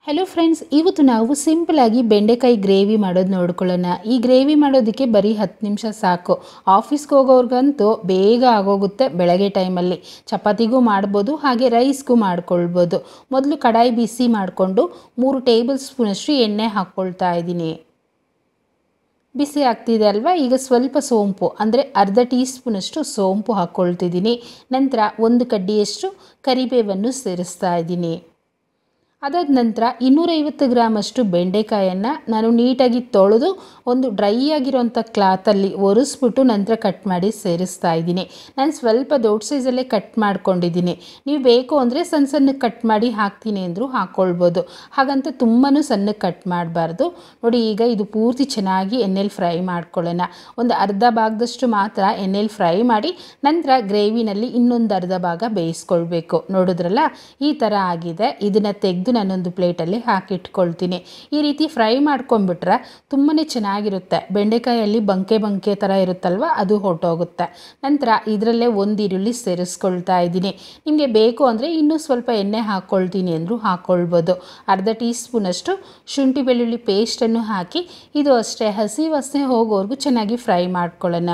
Hello friends, ಇವತ್ತು ನಾವು simple ಆಗಿ ಬೆಂಡೆಕಾಯಿ ಗ್ರೇವಿ ಮಾಡೋದು ನೋಡ್ಕೊಳ್ಳೋಣ. ಈ ಗ್ರೇವಿ ಮಾಡೋದಕ್ಕೆ ಬರೀ 10 ನಿಮಿಷ ಸಾಕು. ಆಫೀಸ್ಗೆ ಹೋಗೋರ್ಗಂತೂ ಬೇಗ ಆಗೋಗುತ್ತೆ. ಬೆಳಗ್ಗೆ ಟೈಮಲ್ಲಿ ಚಪಾತಿಗೂ ಮಾಡ್ಬೋದು, ಹಾಗೆ ರೈಸ್ಗೂ ಮಾಡ್ಕೊಳ್ಬೋದು. ಮೊದಲು ಕಡಾಯಿ ಬಿಸಿ ಮಾಡಿಕೊಂಡು 3 ಟೇಬಲ್ ಸ್ಪೂನಷ್ಟು ಎಣ್ಣೆ ಹಾಕ್ಕೊಳ್ತಾ ಇದ್ದೀನಿ. ಬಿಸಿ ಆಗ್ತಿದೆ ಅಲ್ವಾ? ಈಗ ಸ್ವಲ್ಪ ಸೋಂಪು ಅಂದರೆ ಅರ್ಧ ಟೀ ಸ್ಪೂನಷ್ಟು ಸೋಂಪು ಹಾಕ್ಕೊಳ್ತಿದ್ದೀನಿ. ನಂತರ 1 ಕಡ್ಡಿಯಷ್ಟು ಕರಿಬೇವನ್ನು ಸೇರಿಸ್ತಾ ಇದ್ದೀನಿ. ಅದಾದ ನಂತರ 250 ಗ್ರಾಮಷ್ಟು ಬೆಂಡೆಕಾಯನ್ನು ನಾನು ನೀಟಾಗಿ ತೊಳೆದು ಒಂದು ಡ್ರೈ ಆಗಿರೋಂಥ ಕ್ಲಾತಲ್ಲಿ ಒರೆಸ್ಬಿಟ್ಟು ನಂತರ ಕಟ್ ಮಾಡಿ ಸೇರಿಸ್ತಾ ಇದ್ದೀನಿ. ನಾನು ಸ್ವಲ್ಪ ದೊಡ್ಡ ಸೈಜಲ್ಲೇ ಕಟ್ ಮಾಡ್ಕೊಂಡಿದ್ದೀನಿ. ನೀವು ಬೇಕು ಅಂದರೆ ಸಣ್ಣ ಸಣ್ಣಕ್ಕೆ ಕಟ್ ಮಾಡಿ ಹಾಕ್ತೀನಿ ಅಂದರೂ ಹಾಕ್ಕೊಳ್ಬೋದು. ಹಾಗಂತ ತುಂಬಾ ಸಣ್ಣಕ್ಕೆ ಕಟ್ ಮಾಡಬಾರ್ದು. ನೋಡಿ, ಈಗ ಇದು ಪೂರ್ತಿ ಚೆನ್ನಾಗಿ ಎಣ್ಣೆಲಿ ಫ್ರೈ ಮಾಡ್ಕೊಳ್ಳೋಣ. ಒಂದು ಅರ್ಧ ಭಾಗದಷ್ಟು ಮಾತ್ರ ಎಣ್ಣೆಲಿ ಫ್ರೈ ಮಾಡಿ ನಂತರ ಗ್ರೇವಿನಲ್ಲಿ ಇನ್ನೊಂದು ಅರ್ಧ ಭಾಗ ಬೇಯಿಸ್ಕೊಳ್ಬೇಕು. ನೋಡಿದ್ರಲ್ಲ, ಈ ಥರ ಆಗಿದೆ. ಇದನ್ನು ತೆಗೆದು ನಾನೊಂದು ಪ್ಲೇಟಲ್ಲಿ ಹಾಕಿಟ್ಕೊಳ್ತೀನಿ. ಈ ರೀತಿ ಫ್ರೈ ಮಾಡ್ಕೊಂಡ್ಬಿಟ್ರೆ ತುಂಬಾ ಚೆನ್ನಾಗಿರುತ್ತೆ. ಬೆಂಡೆಕಾಯಲ್ಲಿ ಬಂಕೆ ಥರ ಇರುತ್ತಲ್ವ, ಅದು ಹೊರಟೋಗುತ್ತೆ. ನಂತರ ಇದರಲ್ಲೇ 1 ಈರುಳ್ಳಿ ಸೇರಿಸ್ಕೊಳ್ತಾ ಇದ್ದೀನಿ. ನಿಮಗೆ ಬೇಕು ಅಂದರೆ ಇನ್ನೂ ಸ್ವಲ್ಪ ಎಣ್ಣೆ ಹಾಕ್ಕೊಳ್ತೀನಿ ಅಂದರೂ ಹಾಕ್ಕೊಳ್ಬೋದು. ಅರ್ಧ ಟೀ ಸ್ಪೂನಷ್ಟು ಶುಂಠಿ ಬೆಳ್ಳುಳ್ಳಿ ಪೇಸ್ಟನ್ನು ಹಾಕಿ ಇದು ಅಷ್ಟೇ ಹಸಿ ವಾಸನೆ ಹೋಗೋವರೆಗೂ ಚೆನ್ನಾಗಿ ಫ್ರೈ ಮಾಡ್ಕೊಳ್ಳೋಣ.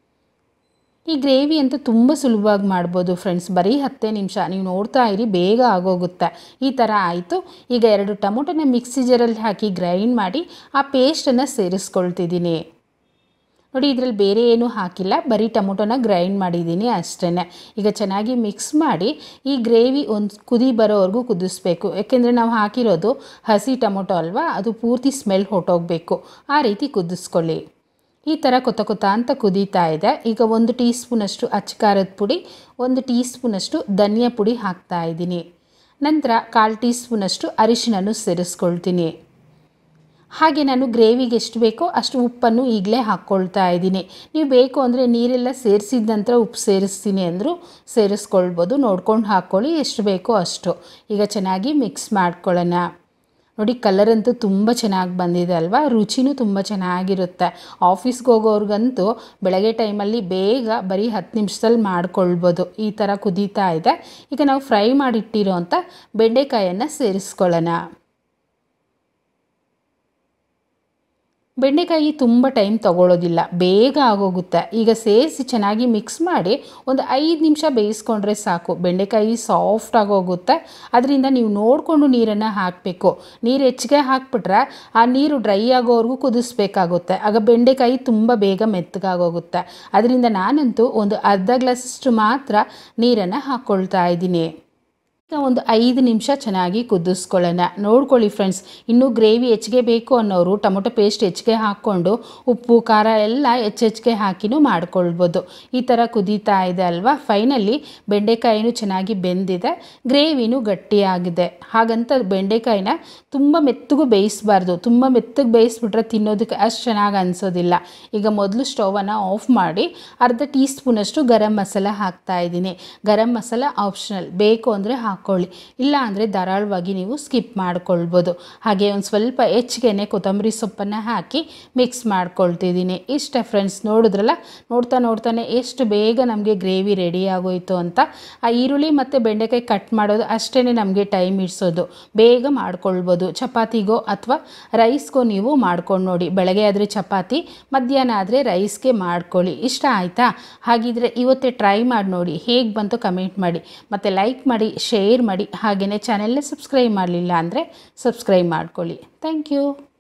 ಈ ಗ್ರೇವಿ ಅಂತೂ ತುಂಬ ಸುಲಭವಾಗಿ ಮಾಡ್ಬೋದು ಫ್ರೆಂಡ್ಸ್. ಬರೀ 10 ನಿಮಿಷ. ನೀವು ನೋಡ್ತಾ ಇರಿ, ಬೇಗ ಆಗೋಗುತ್ತೆ. ಈ ಥರ ಆಯಿತು. ಈಗ 2 ಟೊಮೊಟೊನ ಮಿಕ್ಸಿ ಜಾರಲ್ಲಿ ಹಾಕಿ ಗ್ರೈಂಡ್ ಮಾಡಿ ಆ ಪೇಸ್ಟನ್ನು ಸೇರಿಸ್ಕೊಳ್ತಿದ್ದೀನಿ. ನೋಡಿ, ಇದರಲ್ಲಿ ಬೇರೆ ಏನೂ ಹಾಕಿಲ್ಲ, ಬರೀ ಟೊಮೊಟೊನ ಗ್ರೈಂಡ್ ಮಾಡಿದ್ದೀನಿ ಅಷ್ಟೇ. ಈಗ ಚೆನ್ನಾಗಿ ಮಿಕ್ಸ್ ಮಾಡಿ ಈ ಗ್ರೇವಿ ಒಂದು ಕುದಿ ಬರೋವರೆಗೂ ಕುದಿಸ್ಬೇಕು. ಯಾಕೆಂದರೆ ನಾವು ಹಾಕಿರೋದು ಹಸಿ ಟೊಮೊಟೊ ಅಲ್ವಾ, ಅದು ಪೂರ್ತಿ ಸ್ಮೆಲ್ ಹೊರಟೋಗಬೇಕು. ಆ ರೀತಿ ಕುದಿಸ್ಕೊಳ್ಳಿ. ಈ ಥರ ಕೊತ ಅಂತ ಕುದೀತಾ ಇದೆ. ಈಗ 1 ಟೀ ಸ್ಪೂನಷ್ಟು ಅಚ್ಚ ಖಾರದ ಪುಡಿ, 1 ಟೀ ಸ್ಪೂನಷ್ಟು ಧನಿಯಾ ಪುಡಿ ಹಾಕ್ತಾ ಇದ್ದೀನಿ. ನಂತರ 1/4 ಟೀ ಸ್ಪೂನಷ್ಟು ಅರಿಶಿನನ್ನು ಸೇರಿಸ್ಕೊಳ್ತೀನಿ. ಹಾಗೆ ನಾನು ಗ್ರೇವಿಗೆ ಎಷ್ಟು ಬೇಕೋ ಅಷ್ಟು ಉಪ್ಪನ್ನು ಈಗಲೇ ಹಾಕ್ಕೊಳ್ತಾ ಇದ್ದೀನಿ. ನೀವು ಬೇಕು ಅಂದರೆ ನೀರೆಲ್ಲ ಸೇರಿಸಿದ ನಂತರ ಉಪ್ಪು ಸೇರಿಸ್ತೀನಿ ಅಂದರೂ ಸೇರಿಸ್ಕೊಳ್ಬೋದು. ನೋಡ್ಕೊಂಡು ಹಾಕ್ಕೊಳ್ಳಿ, ಎಷ್ಟು ಬೇಕೋ ಅಷ್ಟು. ಈಗ ಚೆನ್ನಾಗಿ ಮಿಕ್ಸ್ ಮಾಡ್ಕೊಳ್ಳೋಣ. ನೋಡಿ, ಕಲರ್ ಅಂತೂ ತುಂಬ ಚೆನ್ನಾಗಿ ಬಂದಿದೆ ಅಲ್ವಾ? ರುಚಿನೂ ತುಂಬ ಚೆನ್ನಾಗಿರುತ್ತೆ. ಆಫೀಸ್ಗೆ ಹೋಗೋರ್ಗಂತೂ ಬೆಳಗ್ಗೆ ಟೈಮಲ್ಲಿ ಬೇಗ ಬರೀ 10 ನಿಮಿಷದಲ್ಲಿ ಮಾಡ್ಕೊಳ್ಬೋದು. ಈ ಥರ ಕುದೀತಾ ಇದೆ. ಈಗ ನಾವು ಫ್ರೈ ಮಾಡಿಟ್ಟಿರೋ ಅಂಥ ಬೆಂಡೆಕಾಯನ್ನು ಸೇರಿಸ್ಕೊಳ್ಳೋಣ. ಬೆಂಡೆಕಾಯಿ ತುಂಬ ಟೈಮ್ ತೊಗೊಳ್ಳೋದಿಲ್ಲ, ಬೇಗ ಆಗೋಗುತ್ತೆ. ಈಗ ಸೇರಿಸಿ ಚೆನ್ನಾಗಿ ಮಿಕ್ಸ್ ಮಾಡಿ ಒಂದು 5 ನಿಮಿಷ ಬೇಯಿಸ್ಕೊಂಡ್ರೆ ಸಾಕು. ಬೆಂಡೆಕಾಯಿ ಸಾಫ್ಟ್ ಆಗೋಗುತ್ತೆ. ಅದರಿಂದ ನೀವು ನೋಡಿಕೊಂಡು ನೀರನ್ನು ಹಾಕಬೇಕು. ನೀರು ಹೆಚ್ಚಿಗೆ ಹಾಕ್ಬಿಟ್ರೆ ಆ ನೀರು ಡ್ರೈ ಆಗೋವರೆಗೂ ಕುದಿಸ್ಬೇಕಾಗುತ್ತೆ. ಆಗ ಬೆಂಡೆಕಾಯಿ ತುಂಬ ಬೇಗ ಮೆತ್ತಗಾಗೋಗುತ್ತೆ. ಅದರಿಂದ ನಾನಂತೂ ಒಂದು ಅರ್ಧ ಗ್ಲಾಸಷ್ಟು ಮಾತ್ರ ನೀರನ್ನು ಹಾಕ್ಕೊಳ್ತಾ ಇದ್ದೀನಿ. ಒಂದು 5 ನಿಮಿಷ ಚೆನ್ನಾಗಿ ಕುದಿಸ್ಕೊಳ್ಳೋಣ. ನೋಡ್ಕೊಳ್ಳಿ ಫ್ರೆಂಡ್ಸ್, ಇನ್ನೂ ಗ್ರೇವಿ ಹೆಚ್ಚಿಗೆ ಬೇಕು ಅನ್ನೋರು ಟೊಮೊಟೊ ಪೇಸ್ಟ್ ಹೆಚ್ಚಿಗೆ ಹಾಕ್ಕೊಂಡು ಉಪ್ಪು ಖಾರ ಎಲ್ಲ ಹೆಚ್ಚಿಗೆ ಹಾಕಿನೂ ಮಾಡ್ಕೊಳ್ಬೋದು. ಈ ಥರ ಕುದೀತಾ ಇದೆ ಅಲ್ವಾ? ಫೈನಲಿ ಬೆಂಡೆಕಾಯಿನೂ ಚೆನ್ನಾಗಿ ಬೆಂದಿದೆ, ಗ್ರೇವಿನೂ ಗಟ್ಟಿಯಾಗಿದೆ. ಹಾಗಂತ ಬೆಂಡೆಕಾಯಿನ ತುಂಬ ಮೆತ್ತಗೂ ಬೇಯಿಸಬಾರ್ದು. ತುಂಬ ಮೆತ್ತಗೆ ಬೇಯಿಸ್ಬಿಟ್ರೆ ತಿನ್ನೋದಕ್ಕೆ ಅಷ್ಟು ಚೆನ್ನಾಗಿ ಅನಿಸೋದಿಲ್ಲ. ಈಗ ಮೊದಲು ಸ್ಟವನ್ನು ಆಫ್ ಮಾಡಿ ಅರ್ಧ ಟೀ ಸ್ಪೂನಷ್ಟು ಗರಂ ಮಸಾಲ ಹಾಕ್ತಾ ಇದ್ದೀನಿ. ಗರಂ ಮಸಾಲ ಆಪ್ಷನಲ್, ಬೇಕು ಅಂದರೆ ಹಾಕ್ಕೊಳ್ಳಿ, ಇಲ್ಲ ಅಂದರೆ ಧಾರಾಳವಾಗಿ ನೀವು ಸ್ಕಿಪ್ ಮಾಡ್ಕೊಳ್ಬೋದು. ಹಾಗೆ ಒಂದು ಸ್ವಲ್ಪ ಹೆಚ್ಚಿಗೆ ಕೊತ್ತಂಬರಿ ಸೊಪ್ಪನ್ನು ಹಾಕಿ ಮಿಕ್ಸ್ ಮಾಡ್ಕೊಳ್ತಿದ್ದೀನಿ. ಇಷ್ಟ ಫ್ರೆಂಡ್ಸ್, ನೋಡಿದ್ರಲ್ಲ, ನೋಡ್ತಾನೆ ಎಷ್ಟು ಬೇಗ ನಮಗೆ ಗ್ರೇವಿ ರೆಡಿ ಆಗೋಯಿತು ಅಂತ. ಆ ಈರುಳ್ಳಿ ಮತ್ತು ಬೆಂಡೆಕಾಯಿ ಕಟ್ ಮಾಡೋದು ಅಷ್ಟೇ ನಮಗೆ ಟೈಮ್ ಇಡಿಸೋದು. ಬೇಗ ಮಾಡ್ಕೊಳ್ಬೋದು. ಚಪಾತಿಗೋ ಅಥವಾ ರೈಸ್ಗೋ ನೀವು ಮಾಡ್ಕೊಂಡು ನೋಡಿ. ಬೆಳಗ್ಗೆ ಆದರೆ ಚಪಾತಿ, ಮಧ್ಯಾಹ್ನ ಆದರೆ ರೈಸ್ಗೆ ಮಾಡ್ಕೊಳ್ಳಿ. ಇಷ್ಟ ಆಯಿತಾ? ಹಾಗಿದ್ರೆ ಇವತ್ತೇ ಟ್ರೈ ಮಾಡಿ ನೋಡಿ, ಹೇಗೆ ಬಂತು ಕಮೆಂಟ್ ಮಾಡಿ, ಮತ್ತು ಲೈಕ್ ಮಾಡಿ, ಶೇರ್ ಮಾಡಿ. ಹಾಗೆಯೇ ಚಾನೆಲ್ನ ಸಬ್ಸ್ಕ್ರೈಬ್ ಮಾಡಲಿಲ್ಲ ಅಂದರೆ ಸಬ್ಸ್ಕ್ರೈಬ್ ಮಾಡ್ಕೊಳ್ಳಿ. Thank you.